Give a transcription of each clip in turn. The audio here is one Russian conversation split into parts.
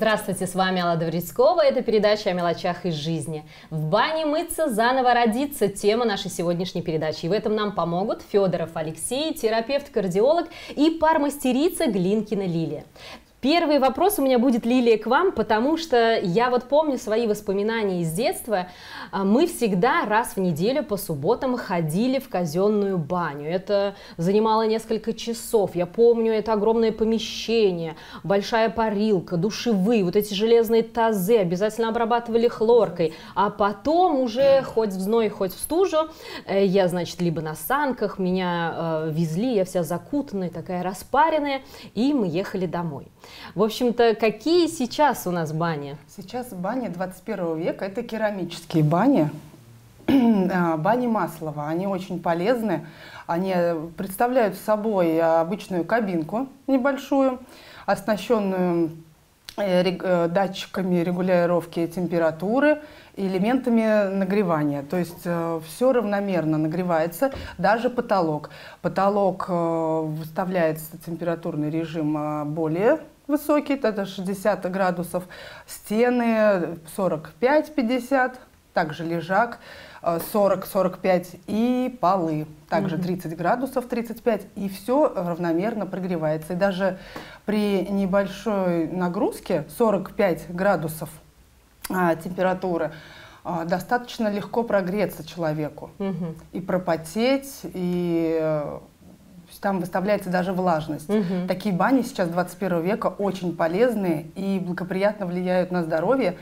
Здравствуйте, с вами Алла Доврицкова. Это передача о мелочах из жизни. В бане мыться, заново родиться – тема нашей сегодняшней передачи. И в этом нам помогут Федоров Алексей, терапевт-кардиолог, и пармастерица Глинкина Лилия. Первый вопрос у меня будет, Лилия, к вам, потому что я вот помню свои воспоминания из детства. Мы всегда раз в неделю по субботам ходили в казенную баню. Это занимало несколько часов. Я помню, это огромное помещение, большая парилка, душевые, вот эти железные тазы обязательно обрабатывали хлоркой. А потом уже хоть в зной, хоть в стужу, я, значит, либо на санках, меня везли, я вся закутанная, такая распаренная, и мы ехали домой. В общем-то, какие сейчас у нас бани? Сейчас бани 21 века – это керамические бани, бани Маслова. Они очень полезны, они представляют собой обычную кабинку небольшую, оснащенную датчиками регулировки температуры, элементами нагревания. То есть все равномерно нагревается, даже потолок. Потолок выставляется температурный режим более высокий, это 60 градусов, стены 45-50, также лежак 40-45 и полы также 30 градусов, 35, и все равномерно прогревается. И даже при небольшой нагрузке 45 градусов температуры достаточно легко прогреться человеку и пропотеть, и там выставляется даже влажность. Такие бани сейчас 21 века очень полезные и благоприятно влияют на здоровье.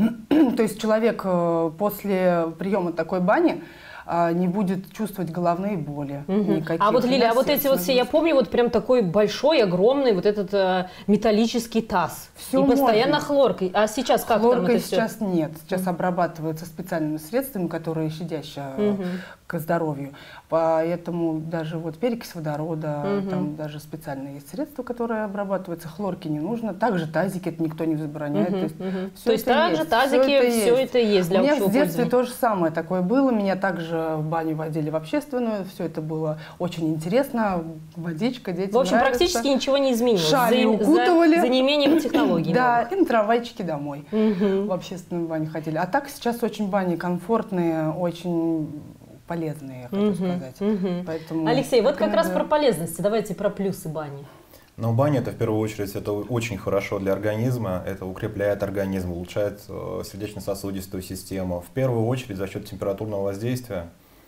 То есть человек после приема такой бани не будет чувствовать головные боли. А вот, Лилия, а вот эти вот все, я помню, вот прям такой большой, огромный вот этот металлический таз. Все и постоянно можно. Хлоркой. А сейчас как Хлоркой там это сейчас все? нет. Сейчас обрабатываются специальными средствами, которые щадящие к здоровью. Поэтому даже вот перекись водорода, там даже специальные есть средства, которые обрабатываются. Хлорки не нужно. Также тазики, это никто не забороняет. То есть также тазики, все это есть для общего пользования. У меня в детстве пользования. то же самое такое было. Меня также в баню водили в общественную. Все это было очень интересно. Водичка, дети В общем, нравится. практически ничего не изменилось. Шали укутывали. За неимением технологий. Да, и на трамвайчике домой. В общественную баню ходили. А так сейчас очень бани комфортные, очень полезные, я хочу сказать. Поэтому Алексей, вот как раз про полезности. Давайте про плюсы бани. Но баня, это в первую очередь, это очень хорошо для организма, это укрепляет организм, улучшает сердечно-сосудистую систему. В первую очередь за счет температурного воздействия,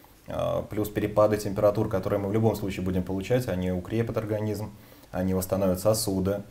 плюс перепады температур, которые мы в любом случае будем получать, они укрепят организм, они восстановят сосуды.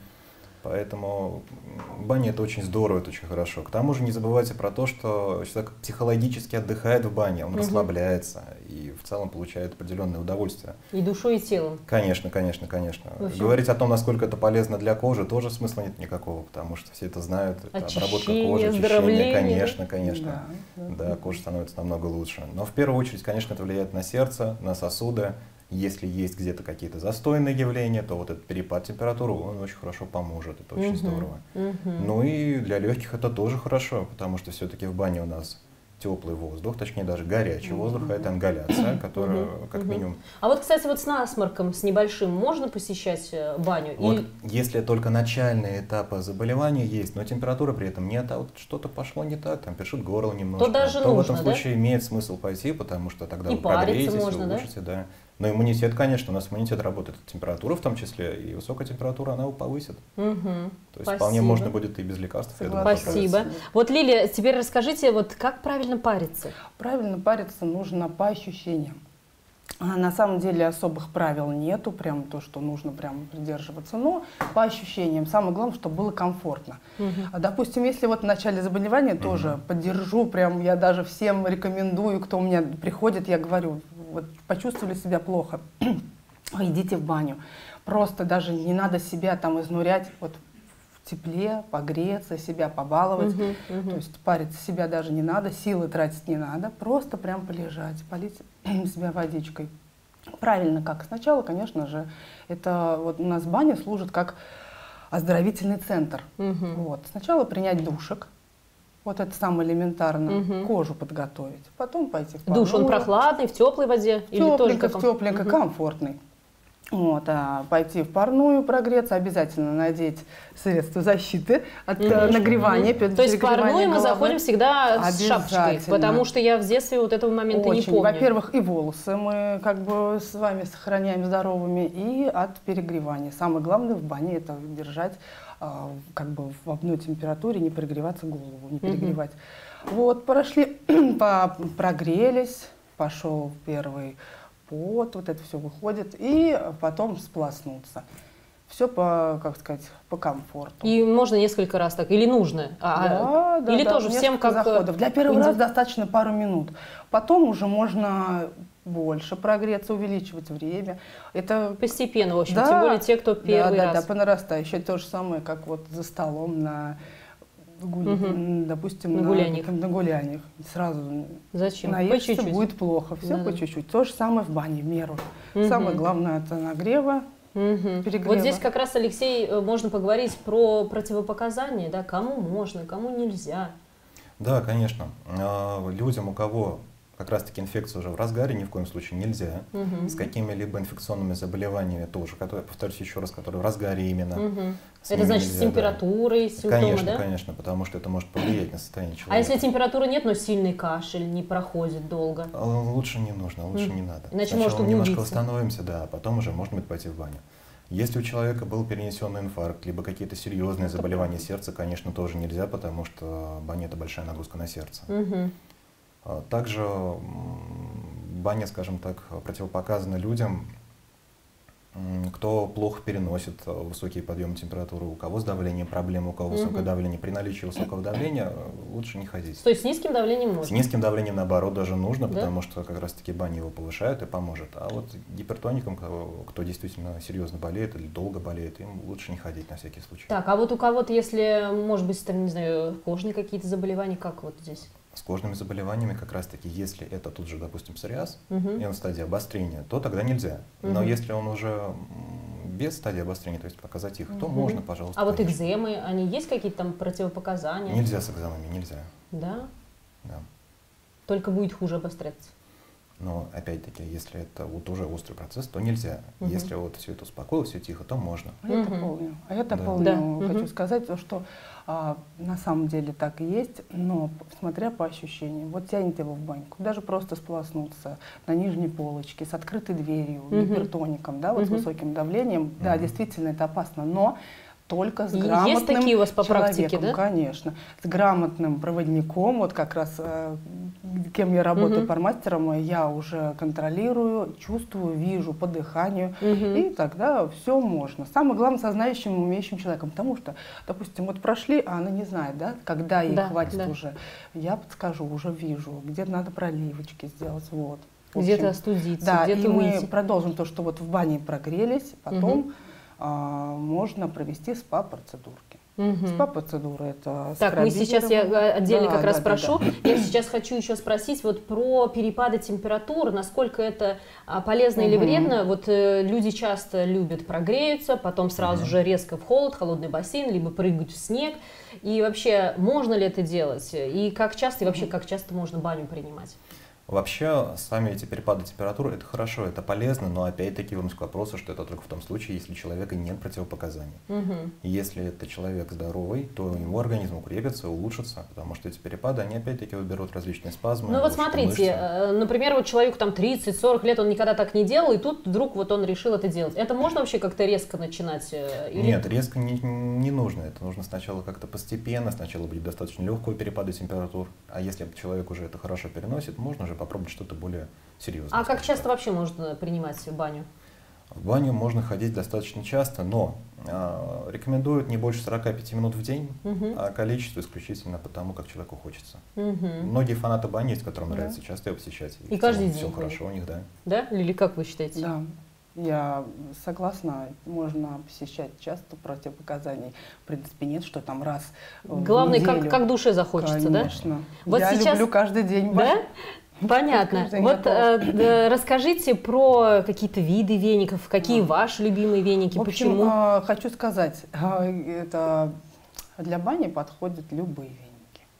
Поэтому баня это очень здорово, это очень хорошо. К тому же не забывайте про то, что человек психологически отдыхает в бане, он расслабляется и в целом получает определенное удовольствие. И душой, и телом. Конечно, конечно, конечно. Говорить о том, насколько это полезно для кожи, тоже смысла нет никакого, потому что все это знают. Это обработка кожи, очищение, конечно, конечно. Да, кожа становится намного лучше. Но в первую очередь, конечно, это влияет на сердце, на сосуды. Если есть где-то какие-то застойные явления, то вот этот перепад температуры, он очень хорошо поможет, это очень здорово. Ну и для легких это тоже хорошо, потому что все-таки в бане у нас теплый воздух, точнее даже горячий воздух, а это ингаляция, которая как минимум... А вот, кстати, вот с насморком, с небольшим, можно посещать баню? Вот если только начальные этапы заболевания есть, но температуры при этом нет, а вот что-то пошло не так, там першит горло немножко, то даже то нужно, в этом случае имеет смысл пойти, потому что тогда и вы прогреетесь, можно, улучшите, да? Но иммунитет, конечно, у нас иммунитет работает от температуры в том числе, и высокая температура, она его повысит. То есть вполне можно будет и без лекарств. Спасибо. Вот, Лилия, теперь расскажите, вот как правильно париться? Правильно париться нужно по ощущениям. На самом деле особых правил нету, прям то, что нужно прям придерживаться, но по ощущениям. Самое главное, чтобы было комфортно. Допустим, если вот в начале заболевания тоже поддержу, прям я даже всем рекомендую, кто у меня приходит, я говорю, вот почувствовали себя плохо, идите в баню. Просто даже не надо себя там изнурять, вот в тепле, погреться, себя побаловать. То есть париться себя даже не надо, силы тратить не надо, просто прям полежать, полить себя водичкой. Правильно как? Сначала, конечно же, это вот у нас баня служит как оздоровительный центр. Вот. Сначала принять душик. Вот это самое элементарно. Кожу подготовить. Потом пойти в парную. Душ, он прохладный, в теплой воде? Или тоже в тепленькой, комфортный. Вот, а пойти в парную прогреться, обязательно надеть средства защиты от нагревания. То есть в парную мы заходим всегда с шапочкой, потому что я в детстве вот этого момента не помню. Во-первых, и волосы мы как бы с вами сохраняем здоровыми, и от перегревания. Самое главное в бане — это держать как бы в одной температуре, не прогреваться голову, не перегревать. Вот, прошли, прогрелись, пошел первый пот, вот это все выходит, и потом сполоснуться. Все по, как сказать, по комфорту. И можно несколько раз так, или нужно? Или тоже всем как заходов. Для первого раза достаточно пару минут. Потом уже можно больше прогреться, увеличивать время. Это постепенно, в общем, тем более те, кто первый раз. Да, по нарастающей. То же самое, как вот за столом допустим, на гуляниях. Сразу наешься, будет плохо. Все по чуть-чуть. То же самое в бане, в меру. Самое главное — это нагрева, перегрева. Вот здесь как раз, Алексей, можно поговорить про противопоказания, да, кому можно, кому нельзя. Да, конечно. Людям, у кого как раз-таки инфекция уже в разгаре, ни в коем случае нельзя. С какими-либо инфекционными заболеваниями тоже, которые, повторюсь еще раз, которые в разгаре именно. Это значит нельзя, с температурой, симптомы, конечно, да? Конечно, потому что это может повлиять на состояние человека. А если температуры нет, но сильный кашель не проходит долго? Лучше не нужно, лучше не надо. Иначе сначала может углубиться. Немножко восстановимся, да, а потом уже можно будет пойти в баню. Если у человека был перенесенный инфаркт, либо какие-то серьезные заболевания сердца, конечно, тоже нельзя, потому что баня — это большая нагрузка на сердце. Также баня, скажем так, противопоказана людям, кто плохо переносит высокие подъемы температуры, у кого с давлением проблемы, у кого высокое давление. При наличии высокого давления лучше не ходить. То есть с низким давлением можно? С низким давлением, наоборот, даже нужно, потому что как раз-таки баня его повышает и поможет. А вот гипертоникам, кто действительно серьезно болеет или долго болеет, им лучше не ходить на всякий случай. Так, а вот у кого-то, если, может быть, там, не знаю, кожные какие-то заболевания, как вот здесь? С кожными заболеваниями как раз-таки, если это тут же, допустим, псориаз, и он в стадии обострения, то тогда нельзя. Но если он уже без стадии обострения, то есть показать их, то можно, пожалуйста. А вот экземы, они есть какие-то там противопоказания? Нельзя с экземами, нельзя. Да? Да. Только будет хуже обостряться. Но опять-таки, если это вот уже острый процесс, то нельзя. Если вот все это успокоилось, все тихо, то можно. Я дополню. Хочу сказать, что на самом деле так и есть, но смотря по ощущениям. Вот тянет его в баньку, даже просто сполоснуться на нижней полочке с открытой дверью, гипертоником, да, вот с высоким давлением. Да, действительно это опасно, но только с грамотным есть такие у вас по практике, да? Конечно. С грамотным проводником, вот как раз кем я работаю пармастером, я уже контролирую, чувствую, вижу по дыханию, и тогда все можно. Самое главное, со знающим, умеющим человеком, потому что, допустим, вот прошли, а она не знает, да, когда ей хватит уже. Я подскажу, уже вижу, где надо проливочки сделать, вот. Где-то остудиться, да, где-то выйти. Мы продолжим то, что вот в бане прогрелись, потом можно провести СПА-процедурки. СПА-процедура — это так, мы сейчас, я отдельно как раз спрошу. Я сейчас хочу еще спросить вот про перепады температур, насколько это полезно или вредно. Вот люди часто любят прогреются, потом сразу же резко в холод, холодный бассейн, либо прыгать в снег. И вообще, можно ли это делать? И как часто, и вообще, как часто можно баню принимать? Вообще, сами эти перепады температуры — это хорошо, это полезно, но опять-таки вернусь к вопросу, что это только в том случае, если у человека нет противопоказаний. И если это человек здоровый, то его организм укрепится, улучшится, потому что эти перепады, они опять-таки выберут различные спазмы. Ну вот смотрите, например, вот человеку там 30-40 лет, он никогда так не делал, и тут вдруг вот он решил это делать. Это можно вообще как-то резко начинать? Или... Нет, резко не нужно. Это нужно сначала как-то постепенно, сначала будет достаточно легкого перепада температур, а если человек уже это хорошо переносит, можно уже попробовать что-то более серьезное. А как часто вообще можно принимать баню? В баню можно ходить достаточно часто, но рекомендуют не больше 45 минут в день, а количество исключительно потому, как человеку хочется. Многие фанаты бани есть, которым нравится часто ее посещать. И каждый день. Все хорошо у них, да. Да? Или как вы считаете? Да. Я согласна, можно посещать часто, противопоказаний в принципе нет, что там раз главное, в неделю. как душе захочется, конечно. Да? Вот я сейчас... люблю каждый день. Да? Понятно. Вот расскажите про какие-то виды веников, какие ваши любимые веники, в общем, почему? Хочу сказать, это для бани подходят любые веники.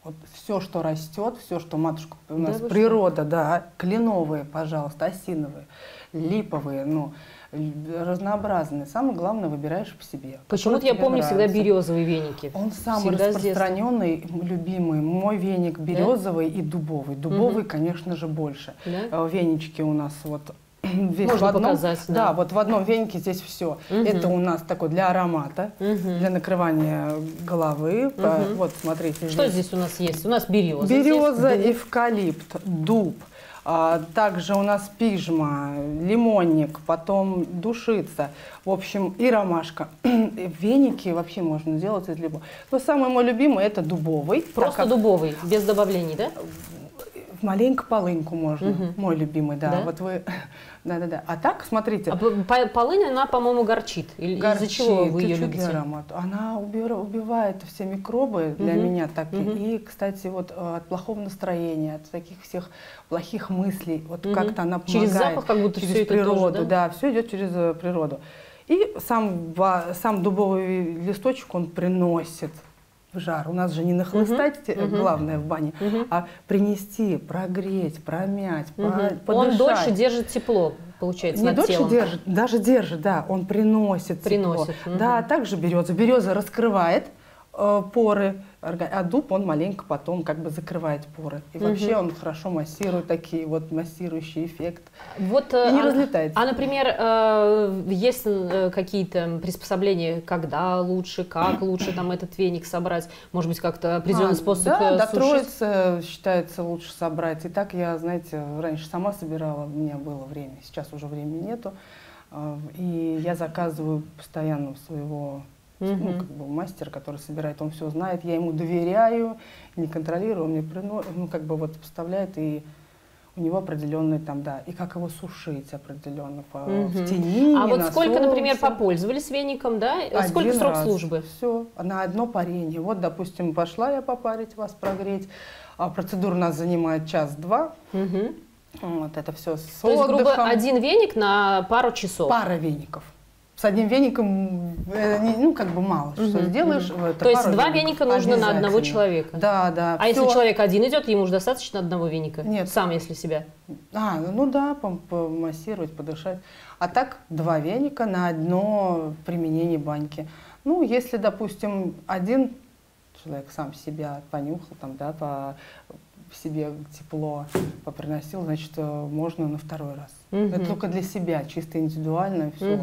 Вот все, что растет, все, что матушка у нас природа, да, кленовые, пожалуйста, осиновые, липовые, ну, разнообразные. Самое главное, выбираешь по себе. Почему-то я помню всегда березовые веники. Он самый распространенный, любимый. Мой веник березовый и дубовый. Дубовый, конечно же, больше. Венички у нас вот весь можно в одном, показать. Да, вот в одном венике здесь все. Это у нас такой для аромата, для накрывания головы. Вот, смотрите. Что здесь у нас есть? У нас береза. Береза, эвкалипт, дуб. Также у нас пижма, лимонник, потом душица, в общем, и ромашка. Веники вообще можно делать из любого. Но самый мой любимый это дубовый. Просто дубовый, без добавлений, да? Маленько полыньку можно, мой любимый, да. Вот вы, да. А так, смотрите. А полынь, она, по-моему, горчит. Из-за чего вы ее любите? Аромат. Она убивает все микробы для меня так. И, кстати, вот от плохого настроения, от таких всех плохих мыслей, вот как-то она помогает. Через запах, как будто через все природу, это тоже, да, все идет через природу. И сам дубовый листочек он приносит в жар. У нас же не нахлыстать, главное в бане, а принести, прогреть, промять, подышать. Он дольше держит тепло, получается, не над телом. Не дольше держит, даже держит, да, он приносит тепло. Да, также береза. Береза раскрывает поры, а дуб он маленько потом как бы закрывает поры. И вообще он хорошо массирует, такие вот массирующий эффект. Вот, и не разлетается. А, например, есть какие-то приспособления, когда лучше, как лучше там этот веник собрать? Может быть, как-то определенный способ да, до сушить? Троицы считается лучше собрать. И так я, знаете, раньше сама собирала, у меня было время, сейчас уже времени нету. И я заказываю постоянно своего ну, как бы мастер, который собирает, он все знает, я ему доверяю, не контролирую, он мне ну, как бы вот поставляет, и у него определенный там, да, и как его сушить определенно в тени. А вот сколько, например, попользовались веником, да? Сколько срок службы? Все, на одно парение. Вот, допустим, пошла я попарить вас, прогреть, процедура у нас занимает час-два. Вот это все с То есть, грубо, один веник на пару часов? Пара веников. С одним веником, ну, как бы мало, что сделаешь. То есть два веника нужно на одного человека? Да, да. А если человек один идет, ему же достаточно одного веника? Нет. Сам, если себя? Ну да, помассировать, подышать. А так два веника на одно применение баньки. Ну, если, допустим, один человек сам себя понюхал, там, да, по себе тепло поприносил, значит, можно на второй раз. Это только для себя, чисто индивидуально, все.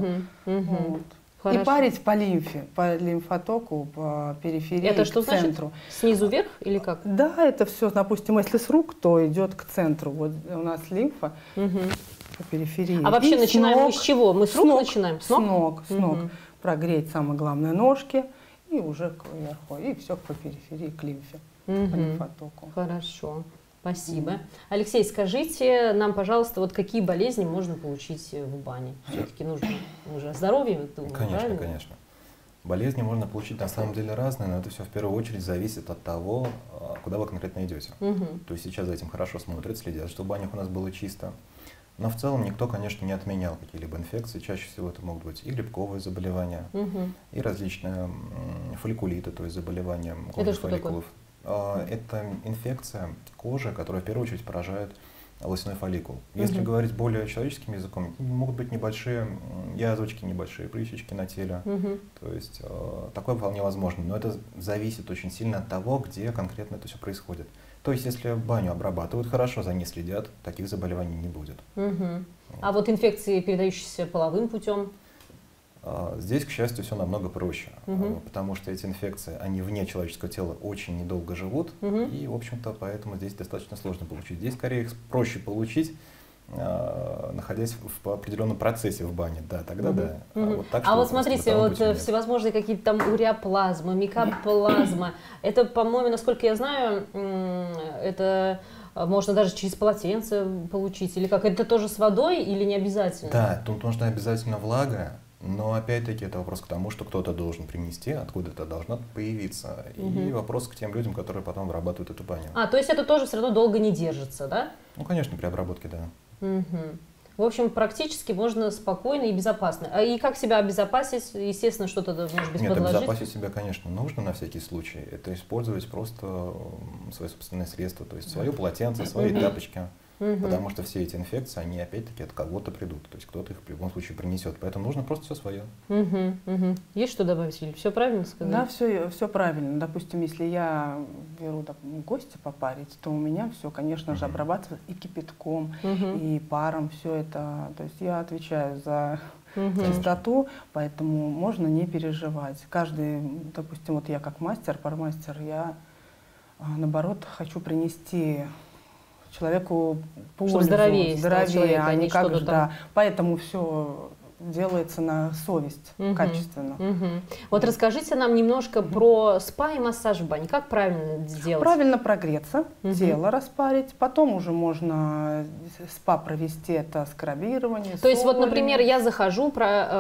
Вот. И парить по лимфе, по лимфотоку, по периферии, это что к центру. Значит? Снизу вверх или как? Да, это все, допустим, если с рук, то идет к центру. Вот у нас лимфа по периферии. А вообще начинаем мы с чего? Мы с рук начинаем? С ног. С ног. Прогреть, самое главное, ножки и уже кверху. И все по периферии, к лимфе. По лимфотоку. Хорошо, спасибо. Алексей, скажите нам, пожалуйста, вот какие болезни можно получить в бане? Все-таки нужно уже о здоровье думать, конечно, правильно? Конечно. Болезни можно получить на самом деле разные, но это все в первую очередь зависит от того, куда вы конкретно идете. То есть сейчас за этим хорошо смотрят, следят, чтобы в банях у нас было чисто. Но в целом никто, конечно, не отменял какие-либо инфекции. Чаще всего это могут быть и грибковые заболевания, и различные фолликулиты, то есть заболевания кожных фолликулов. Это инфекция кожи, которая в первую очередь поражает волосяной фолликул. Если говорить более человеческим языком, могут быть небольшие язвочки, небольшие прыщички на теле. То есть такое вполне возможно. Но это зависит очень сильно от того, где конкретно это все происходит. То есть если баню обрабатывают хорошо, за ней следят, таких заболеваний не будет. А вот инфекции, передающиеся половым путем? Здесь, к счастью, все намного проще, потому что эти инфекции, они вне человеческого тела очень недолго живут, и, в общем-то, поэтому здесь достаточно сложно получить. Здесь, скорее, их проще получить, находясь в определенном процессе в бане, да, тогда да. А вот смотрите, вот всевозможные какие-то там уреоплазмы, микоплазма, это, по-моему, насколько я знаю, это можно даже через полотенце получить, или как? Это тоже с водой или не обязательно? Да, тут нужна обязательно влага. Но опять-таки это вопрос к тому, что кто-то должен принести, откуда это должно появиться. И вопрос к тем людям, которые потом вырабатывают эту баню. То есть это тоже все равно долго не держится, да? Ну, конечно, при обработке, да. В общем, практически можно спокойно и безопасно. И как себя обезопасить? Естественно, что-то, может быть, подложить? Обезопасить себя, конечно, нужно на всякий случай. Это использовать просто свои собственные средства, то есть свое полотенце, свои тапочки. Потому что все эти инфекции, они опять-таки от кого-то придут. То есть кто-то их в любом случае принесет. Поэтому нужно просто все свое. Есть что добавить, Юлия? Все правильно сказали? Да, все правильно. Допустим, если я беру гостя попарить, то у меня все, конечно же, обрабатывается и кипятком, и паром. Все это. То есть я отвечаю за чистоту, поэтому можно не переживать. Каждый, допустим, вот я как мастер, пармастер, я наоборот хочу принести человеку пользу, здоровее, а не как же, да. Поэтому все делается на совесть, качественно. Вот расскажите нам немножко про спа и массаж в бане. Как правильно сделать? Правильно прогреться, тело распарить, потом уже можно спа провести, это скрабирование. То есть вот, например, я захожу,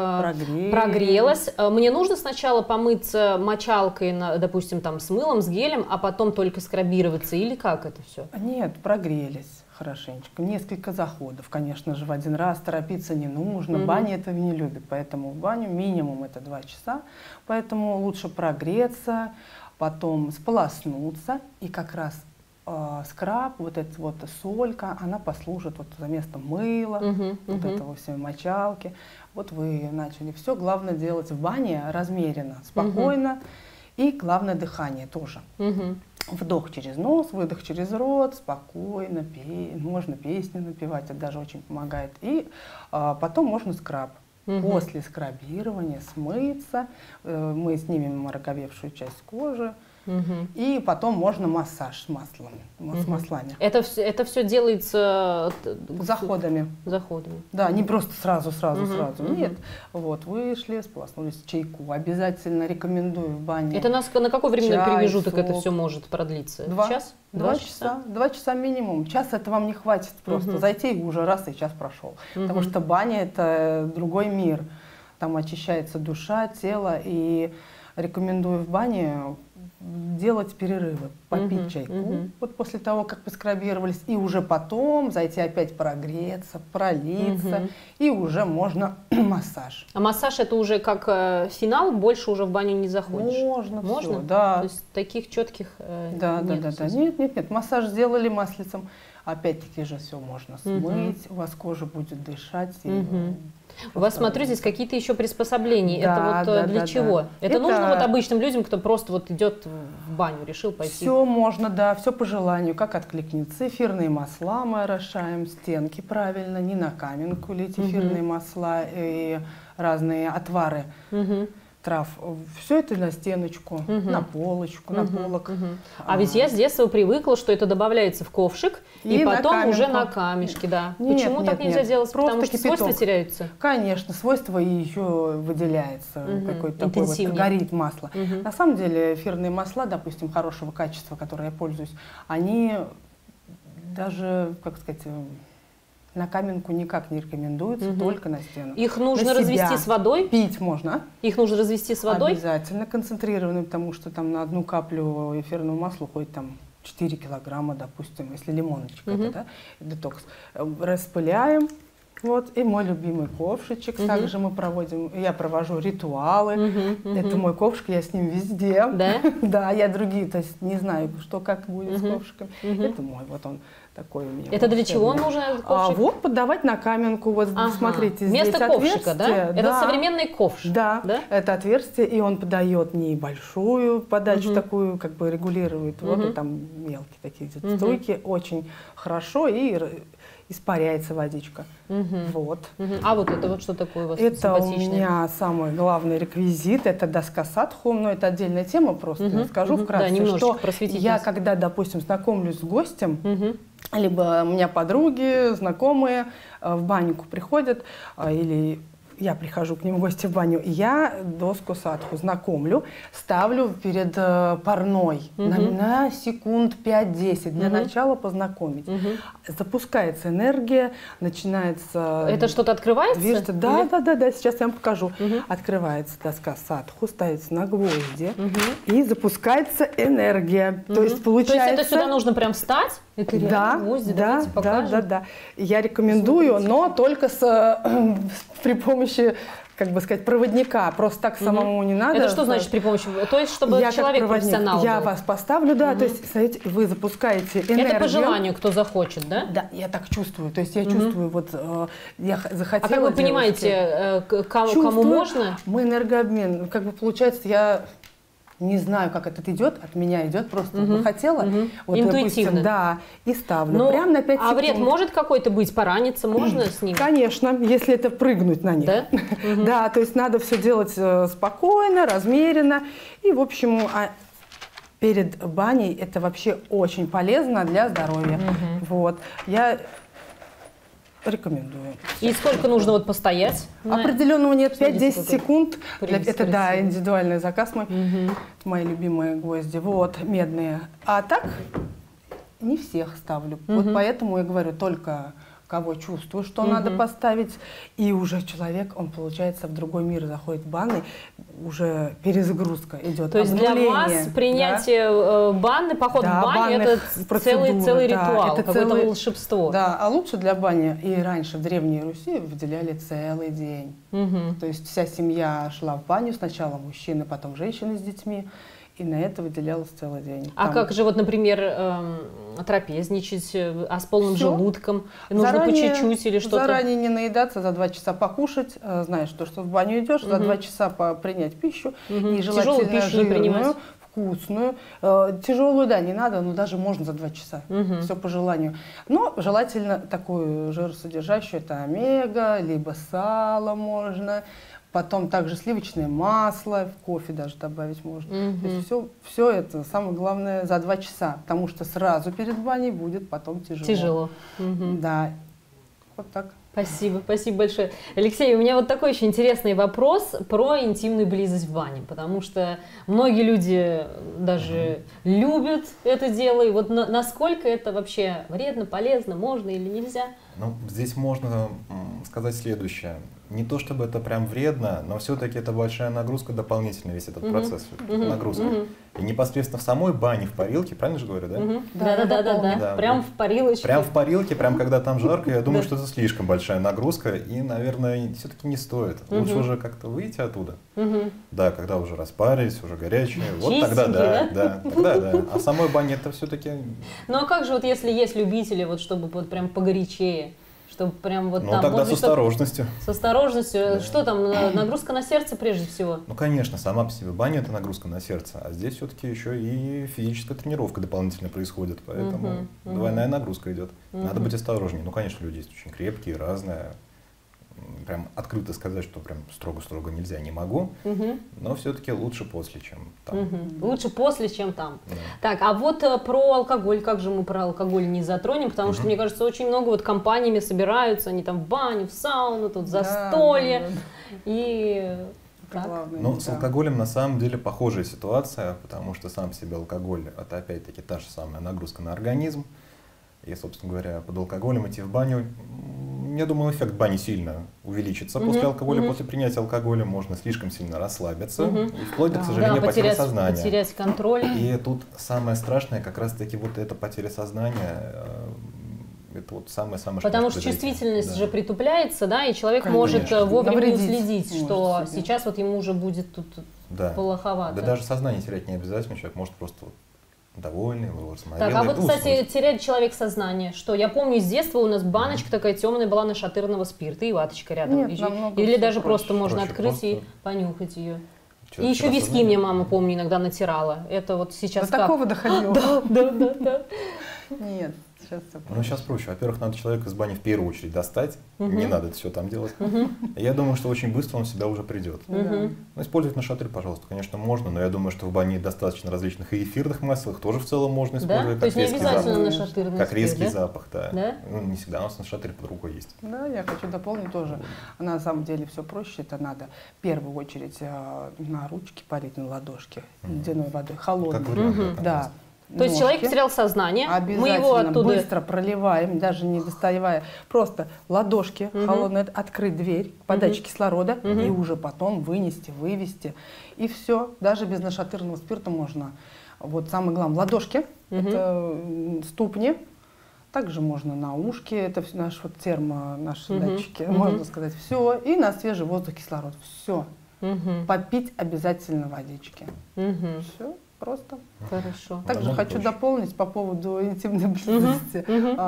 прогрелась, мне нужно сначала помыться мочалкой, допустим, там с мылом, с гелем, а потом только скрабироваться, или как это все? Нет, прогрелись хорошенечко. Несколько заходов, конечно же, в один раз, торопиться не нужно. Баня этого не любит, поэтому в баню минимум это 2 часа. Поэтому лучше прогреться, потом сполоснуться, и как раз скраб, вот эта вот солька, она послужит вот за место мыла, вот этого всей мочалки. Вот вы начали. Все главное делать в бане размеренно, спокойно, и главное дыхание тоже. Вдох через нос, выдох через рот, спокойно, можно песни напевать, это даже очень помогает. И потом можно скраб. После скрабирования смыться, мы снимем ороговевшую часть кожи, и потом можно массаж с маслами, с маслами. Это все делается заходами. Да, не просто сразу. Нет. Вот, вышли, сполоснулись, чайку. Обязательно рекомендую в бане. Это на какой временной промежуток это все может продлиться? Час? 2 часа. 2 часа минимум. Час это вам не хватит просто. Зайти и уже раз, и час прошел. Потому что баня это другой мир. Там очищается душа, тело. И рекомендую в бане делать перерывы, попить чайку, вот после того, как поскрабировались, и уже потом зайти опять прогреться, пролиться, и уже можно массаж. А массаж это уже как финал, больше уже в баню не заходишь? Можно? Все, да. То есть таких четких да. Нет, массаж сделали маслицем, опять-таки же все можно смыть, у вас кожа будет дышать. У вас, смотрю, здесь какие-то еще приспособления. Да, это вот для чего? Это нужно вот обычным людям, кто просто вот идет в баню, решил пойти? Все можно, да, все по желанию, как откликнется. Эфирные масла мы орошаем, стенки правильно, не на каменку лить эфирные масла и разные отвары трав. Все это на стеночку, на полочку, на полок. А ведь я с детства привыкла, что это добавляется в ковшик и потом уже на камешки, да. Почему так нельзя делать? Потому что свойства теряются? Конечно, свойства и еще выделяется какой-то такой вот, горит масло. На самом деле эфирные масла, допустим, хорошего качества, которые я пользуюсь, они даже, как сказать, на каменку никак не рекомендуется, только на стену. Их нужно развести с водой? Пить можно. Их нужно развести с водой? Обязательно концентрированным, потому что там на 1 каплю эфирного масла уходит там 4 килограмма, допустим, если лимоночка, это, да, детокс. Распыляем. Вот, и мой любимый ковшичек. Также мы проводим, я провожу ритуалы. Это мой ковшик, я с ним везде. Да? Да, я другие, то есть не знаю, что как будет с ковшиком. Это мой, вот он такой у меня. Это для чего нужен этот ковшик? Вот подавать на каменку, вот смотрите, здесь вместо ковшика, да? Это современный ковш. Да, это отверстие, и он подает небольшую подачу такую, как бы регулирует воду, там мелкие такие струйки, очень хорошо, и испаряется водичка. Вот. А вот это вот что такое у вас? Это у меня самый главный реквизит, это доска садху, но это отдельная тема, просто скажу вкратце, что я, когда, допустим, знакомлюсь с гостем, либо у меня подруги, знакомые в баньку приходят, или я прихожу к ним в гости в баню, я доску садху знакомлю, ставлю перед парной на секунд 5-10 для начала познакомить. Запускается энергия, начинается... Это что-то открывается? Движется. Да, сейчас я вам покажу. Открывается доска садху, ставится на гвозди и запускается энергия. То есть получается... То есть это сюда нужно прям встать? Это реально гвозди? Давайте покажем. Да. Я рекомендую, но только при помощи, как бы сказать, проводника. Просто так самому не надо. Это что значит при помощи? То есть, чтобы человек профессионал был? Я вас поставлю, да. То есть, смотрите, вы запускаете энергию. Это по желанию, кто захочет, да? Да, я так чувствую. То есть, я чувствую, вот, я захотела... А как вы понимаете, кому можно? Мы энергообмен. Как бы получается, я... Не знаю, как это идет, от меня идет, просто захотела. Вот, интуитивно. Допустим, да, и ставлю. Прям на 5 секунд. А вред может какой-то быть? Пораниться можно с ним? Конечно, если это прыгнуть на них. Да? Да, то есть надо все делать спокойно, размеренно. И, в общем, перед баней это вообще очень полезно для здоровья. Вот. Я рекомендую. И сколько нужно вот постоять? Определенного нет, 5-10 секунд. Это, да, индивидуальный заказ мой. Мои любимые гвозди. Вот, медные. А так не всех ставлю. Вот поэтому я говорю, только кого чувствую, что надо поставить. И уже человек, он, получается, в другой мир заходит в банный, уже перезагрузка идет. То есть для вас принятие банны, поход в баню, это целый ритуал, какое-то волшебство. Да, а лучше для бани, и раньше в Древней Руси выделяли целый день. То есть вся семья шла в баню, сначала мужчины, потом женщины с детьми. И на это выделялось целый день. А как же, вот, например, трапезничать, а с полным желудком? Нужно по чуть-чуть или что-то? Заранее не наедаться, за 2 часа покушать, знаешь, что в баню идешь, за 2 часа принять пищу. И желательно жирную, вкусную. Тяжелую, да, не надо, но даже можно за 2 часа. Все по желанию. Но желательно такую жиросодержащую, это омега, либо сало можно. Потом также сливочное масло, в кофе даже добавить можно. То есть все это, самое главное, за 2 часа, потому что сразу перед баней будет потом тяжело. Да, вот так. Спасибо большое. Алексей, у меня вот такой очень интересный вопрос про интимную близость в бане, потому что многие люди даже любят это дело, и вот насколько это вообще вредно, полезно, можно или нельзя? Ну, здесь можно сказать следующее. Не то чтобы это прям вредно, но все-таки это большая нагрузка дополнительная, весь этот процесс, нагрузка. И непосредственно в самой бане, в парилке, правильно же говорю, да? Да. Прям в парилочке. Прям в парилке, прям когда там жарко, я думаю, что это слишком большая нагрузка, и, наверное, все-таки не стоит. Лучше уже как-то выйти оттуда. Да, когда уже распарились, уже горячие, вот тогда да. А в самой бане это все-таки... Ну а как же вот если есть любители, вот чтобы вот прям погорячее? Чтобы прям вот там, тогда с осторожностью. С осторожностью. Да. Что там, нагрузка на сердце прежде всего? Ну, конечно, сама по себе баня – это нагрузка на сердце, а здесь все-таки еще и физическая тренировка дополнительно происходит, поэтому двойная нагрузка идет. Надо быть осторожнее. Ну, конечно, люди есть очень крепкие, разные. Прям открыто сказать, что прям строго-строго нельзя, не могу, но все-таки лучше после, чем там. Лучше после, чем там. Да. Так, а вот про алкоголь, как же мы про алкоголь не затронем, потому что, мне кажется, очень много вот компаниями собираются, они там в баню, в сауну, тут застолье, и... Ну, с алкоголем на самом деле похожая ситуация, потому что сам по себе алкоголь – это опять-таки та же самая нагрузка на организм. И, собственно говоря, под алкоголем идти в баню, я думаю, эффект бани сильно увеличится после алкоголя. После принятия алкоголя можно слишком сильно расслабиться и вплоть до, к сожалению, потери сознания. Потерять контроль. И тут самое страшное как раз-таки вот эта потеря сознания. Это вот самое-самое. Потому что чувствительность же притупляется, да, и человек может вовремя не уследить, что сейчас вот ему уже будет тут плоховато. Да даже сознание терять не обязательно, человек может просто довольный, его смотрел. Так, а вот, кстати, теряет человек сознание. Что? Я помню, с детства у нас баночка такая темная была нашатырного спирта и ваточка рядом. Или даже просто можно открыть и понюхать ее. И еще виски мне мама, помню, иногда натирала. Это вот сейчас до такого доходило? Да. Нет, Сейчас все проще. Ну, сейчас проще. Во-первых, надо человека из бани в первую очередь достать. Не надо это все там делать. Я думаю, что очень быстро он в себя уже придет. Ну, использовать нашатырь, пожалуйста, конечно, можно, но я думаю, что в бане достаточно различных и эфирных масел, их тоже в целом можно использовать. То есть не обязательно нашатырный как резкий спирт, запах, да. Да? Ну, не всегда у нас нашатырь под рукой есть. Да, я хочу дополнить тоже. На самом деле все проще. Это надо в первую очередь на ручки полить, на ладошки ледяной водой, холодной. Как вариант, Да. То есть человек потерял сознание, обязательно мы его оттуда быстро проливаем, даже не доставая, просто ладошки холодные, открыть дверь, подачи кислорода и уже потом вынести, вывести. И все, даже без нашатырного спирта можно. Вот самое главное, ладошки, это ступни, также можно на ушки, это наши вот наши датчики, можно сказать, все, и на свежий воздух кислород, все. Попить обязательно водички. Все. Просто. Хорошо. Также хочу дополнить по поводу интимной близости.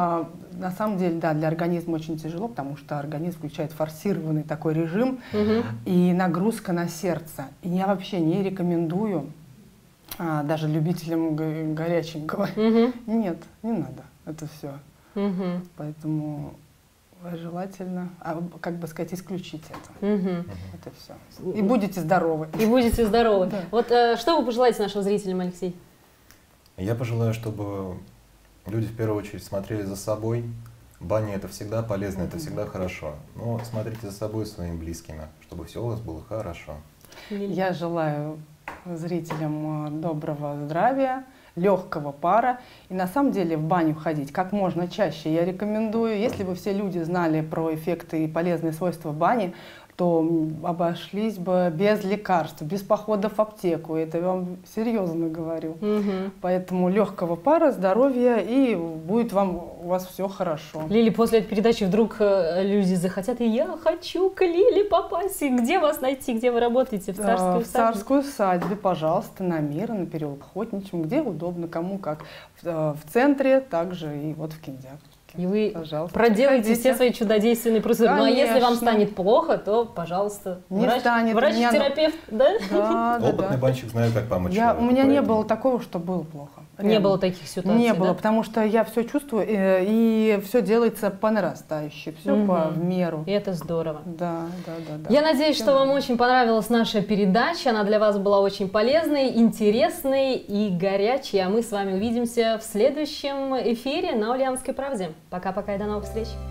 На самом деле, да, для организма очень тяжело, потому что организм включает форсированный такой режим и нагрузка на сердце. И я вообще не рекомендую даже любителям горяченького. Нет, не надо это все. Поэтому желательно, как бы сказать, исключить это. Это все. И будете здоровы. И будете здоровы. Да. Вот что вы пожелаете нашим зрителям, Алексей? Я пожелаю, чтобы люди в первую очередь смотрели за собой. Баня — это всегда полезно, это всегда хорошо. Но смотрите за собой и своими близкими, чтобы все у вас было хорошо. Я желаю зрителям доброго здравия, легкого пара. И на самом деле в баню ходить как можно чаще я рекомендую. Если бы все люди знали про эффекты и полезные свойства бани, то обошлись бы без лекарств, без походов в аптеку. Это я вам серьезно говорю. Поэтому легкого пара, здоровья, и будет у вас все хорошо. Лили, после этой передачи вдруг люди захотят, и я хочу к Лиле попасть. И где вас найти, где вы работаете? В Царской усадьбе? В Царской усадьбе, пожалуйста, на Мира, на переулок Охотничьем, где удобно, кому как. В центре, также и вот в Киндиаковске. И вы пожалуйста, проделаете приходите. все свои чудодейственные процедуры. Ну а если вам Конечно. станет плохо, то, пожалуйста, Не станет. врач-терапевт, да? Да, Опытный банщик знает, как помочь человеку, У меня не поэтому было такого, что было плохо. Не было таких ситуаций, Не было, да? потому что я все чувствую, и все делается по нарастающей, все в меру. И это здорово. Да. Я надеюсь, что вам очень понравилась наша передача. Она для вас была очень полезной, интересной и горячей. А мы с вами увидимся в следующем эфире на Ульяновской правде. Пока-пока и до новых встреч.